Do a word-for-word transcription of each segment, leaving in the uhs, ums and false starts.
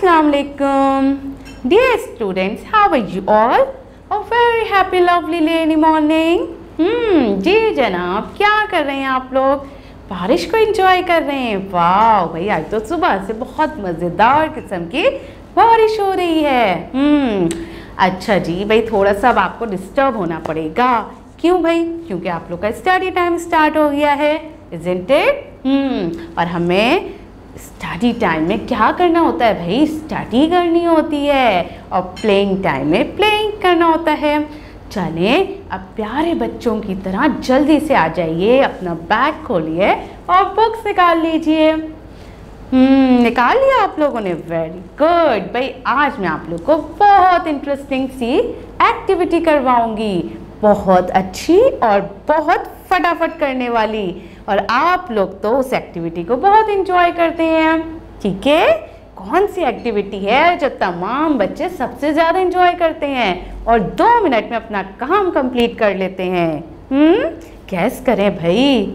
Assalamu alaikum. Dear students, how are you all? A very happy lovely rainy morning. हम्म जी जनाब, क्या कर रहे हैं आप लोग? बारिश को एंजॉय कर रहे हैं। वाह भाई, आज तो सुबह से बहुत मज़ेदार किस्म की बारिश हो रही है। हम्म अच्छा जी भाई, थोड़ा सा अब आपको डिस्टर्ब होना पड़ेगा। क्यों भाई? क्योंकि आप लोग का स्टडी टाइम स्टार्ट हो गया है, इज़न्ट इट? हम्म और हमें स्टडी टाइम में क्या करना होता है भाई? स्टडी करनी होती है, और प्लेइंग टाइम में प्लेइंग करना होता है। चलें अब प्यारे बच्चों की तरह जल्दी से आ जाइए, अपना बैग खोलिए और बुक्स निकाल लीजिए। हम्म निकाल लिया आप लोगों ने? वेरी गुड भाई। आज मैं आप लोग को बहुत इंटरेस्टिंग सी एक्टिविटी करवाऊंगी, बहुत अच्छी और बहुत फटाफट करने वाली, और आप लोग तो उस एक्टिविटी को बहुत इंजॉय करते हैं। ठीक है, कौन सी एक्टिविटी है जो तमाम बच्चे सबसे ज़्यादा इंजॉय करते हैं और दो मिनट में अपना काम कंप्लीट कर लेते हैं? हम्म गैस करें भाई।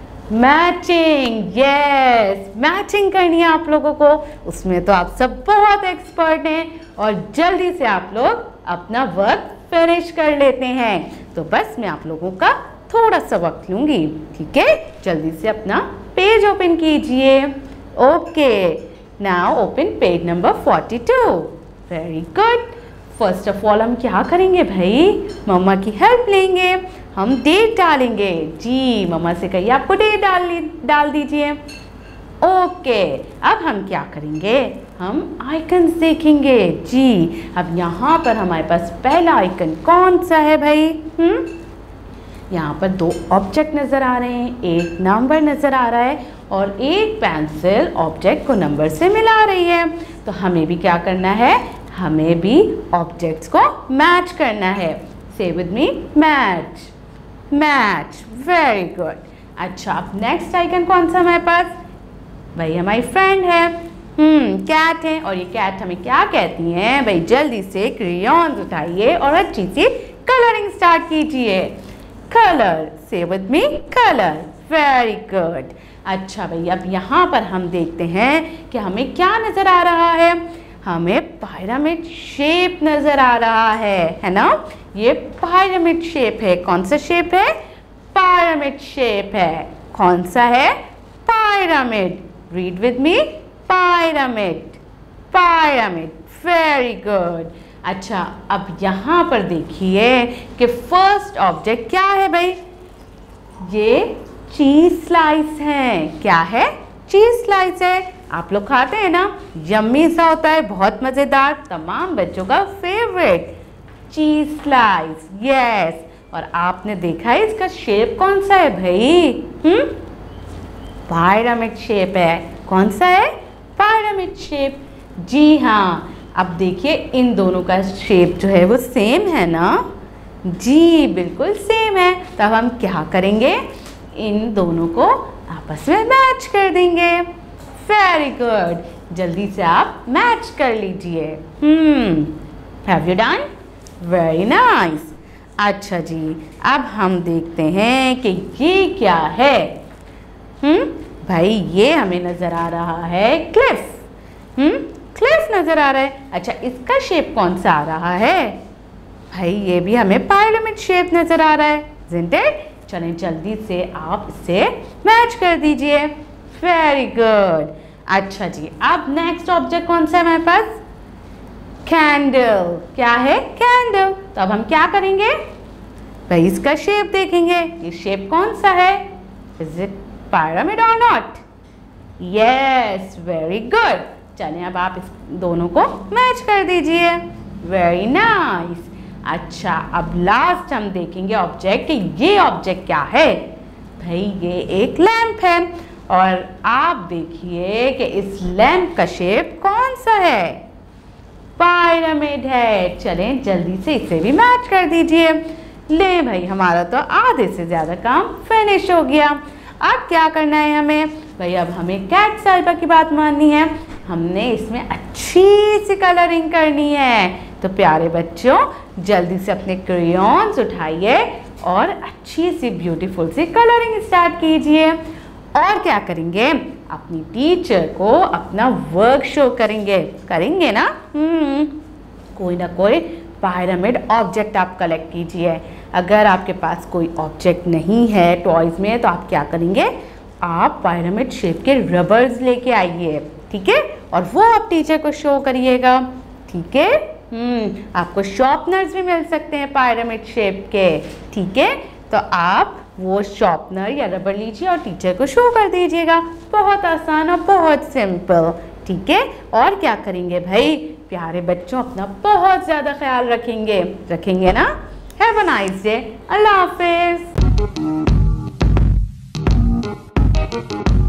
मैचिंग। यस, मैचिंग करनी है आप लोगों को। उसमें तो आप सब बहुत एक्सपर्ट हैं और जल्दी से आप लोग अपना वर्क फिनिश कर लेते हैं। तो बस मैं आप लोगों का थोड़ा सा वक्त लूँगी, ठीक है? जल्दी से अपना पेज ओपन कीजिए। Okay, now open page number forty two. Very good. First of all हम क्या करेंगे भाई? मम्मा की हेल्प लेंगे, हम डेट डालेंगे। जी, मम्मा से कहिए आपको डेट डाल डाल दीजिए। ओके, अब हम क्या करेंगे? हम आइकन्स देखेंगे। जी, अब यहाँ पर हमारे पास पहला आइकन कौन सा है भाई? हम्म यहाँ पर दो ऑब्जेक्ट नज़र आ रहे हैं, एक नंबर नज़र आ रहा है और एक पेंसिल ऑब्जेक्ट को नंबर से मिला रही है। तो हमें भी क्या करना है? हमें भी ऑब्जेक्ट्स को मैच करना है। Say with me, match match. Very good. अच्छा, अब नेक्स्ट आइकन कौन सा हमारे पास? भाई हमारी फ्रेंड है, हम्म कैट है, और ये कैट हमें क्या कहती हैं भाई? जल्दी से क्रेयॉन्स उठाइए और अच्छी सी कलरिंग स्टार्ट कीजिए। Colour. Say with me, colour. Very good. अच्छा भाई, अब यहाँ पर हम देखते हैं कि हमें क्या नज़र आ रहा है? हमें पिरामिड शेप नज़र आ रहा है, है ना? ये पिरामिड शेप है। कौन सा शेप है? पिरामिड शेप है। कौन सा है? Pyramid. Read with me, pyramid pyramid. Very good. अच्छा, अब यहाँ पर देखिए कि फर्स्ट ऑब्जेक्ट क्या है भाई? ये चीज़ स्लाइस है। क्या है? चीज़ स्लाइस है। आप लोग खाते हैं ना, यम्मी सा होता है, बहुत मज़ेदार, तमाम बच्चों का फेवरेट चीज़ स्लाइस। यस, और आपने देखा है इसका शेप कौन सा है भाई? हम्म पिरामिड शेप है। कौन सा है? Pyramid shape. जी हाँ, अब देखिए इन दोनों का शेप जो है वो सेम है ना? जी बिल्कुल सेम है। तो अब हम क्या करेंगे? इन दोनों को आपस में मैच कर देंगे। Very good. जल्दी से आप मैच कर लीजिए। Hmm have you done? Very nice. अच्छा जी, अब हम देखते हैं कि ये क्या है। हम्म भाई ये हमें नज़र आ रहा है क्लिफ। हम्म क्लिफ नज़र आ रहा है। अच्छा, इसका शेप कौन सा आ रहा है? भाई ये भी हमें पिरामिड शेप नज़र आ रहा है, isn't it? चलें जल्दी से आप इसे मैच कर दीजिए। Very good. अच्छा जी, अब नेक्स्ट ऑब्जेक्ट कौन सा है हमारे पास? कैंडल। क्या है? कैंडल। तो अब हम क्या करेंगे भाई? इसका शेप देखेंगे। ये शेप कौन सा है? इज इट पिरामिड और नॉट? Yes, very good. चलें अब आप इस दोनों को मैच कर दीजिए। Very nice. अच्छा, अब लास्ट हम देखेंगे ऑब्जेक्ट कि ये ऑब्जेक्ट क्या है। भाई ये एक लैंप है, और आप देखिए कि इस लैंप का शेप कौन सा है? पिरामिड है। चलें जल्दी से इसे भी मैच कर दीजिए। ले भाई, हमारा तो आधे से ज़्यादा काम फिनिश हो गया। अब क्या करना है हमें भाई? अब हमें कैट साहिबा की बात माननी है। हमने इसमें अच्छी सी कलरिंग करनी है। तो प्यारे बच्चों, जल्दी से अपने क्रेयॉन्स उठाइए और अच्छी सी ब्यूटीफुल सी कलरिंग स्टार्ट कीजिए। और क्या करेंगे? अपनी टीचर को अपना वर्क शो करेंगे करेंगे ना। हम्म कोई ना कोई पायरामिड ऑब्जेक्ट आप कलेक्ट कीजिए। अगर आपके पास कोई ऑब्जेक्ट नहीं है टॉयज में तो आप क्या करेंगे, आप पायरामिड शेप के रबर्स लेके आइए, ठीक है, और वो आप टीचर को शो करिएगा, ठीक है। हम्म आपको शॉर्पनर्स भी मिल सकते हैं पायरामिड शेप के, ठीक है। तो आप वो शॉर्पनर या रबर लीजिए और टीचर को शो कर दीजिएगा। बहुत आसान और बहुत सिंपल, ठीक है। और क्या करेंगे भाई, प्यारे बच्चों अपना बहुत ज़्यादा ख्याल रखेंगे रखेंगे ना। Have a nice day. अल्लाह हाफिज़।